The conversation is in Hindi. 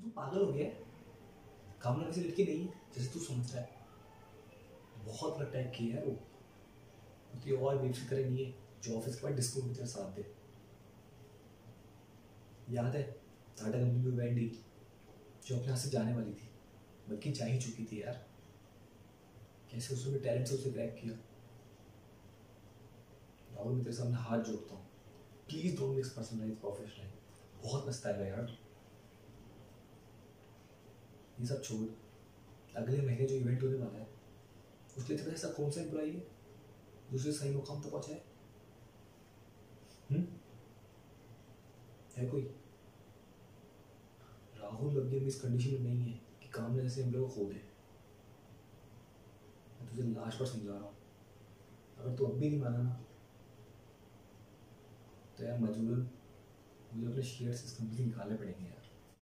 तू पागल हो गया है? कामना वैसी लड़की नहीं है जैसे तू समझ रहा है। बहुत अलग टाइप की है वो। उसकी और बेफिक्र नहीं है जो ऑफिस के बाद डिस्को में तेरे साथ दे। याद है टाटा कंपनी में वेंडी जो अपने हाथ से जाने वाली थी, बल्कि जा ही चुकी थी यार। कैसे उसने टैलेंट से उसे क्रैक किया। राहुल, मैं तेरे सामने हाथ जोड़ता हूँ, please don't mix personal life professional. बहुत पछताएगा यार। ये सब छोड़, अगले महीने जो इवेंट होने वाला है उसके लिए ऐसा कौन सा एम्प्लॉई है दूसरे सही मुकाम तक पहुंचाए? है कोई? राहुल अभी इस कंडीशन में नहीं है कि काम में जैसे एम्प्लॉय को खो दे। मैं तुझे लास्ट बार समझा रहा हूँ, अगर तू अब भी नहीं माना ना तो यार मजबूरन मुझे अपने शेयर्स इस कंपनी से निकालने पड़ेंगे यार।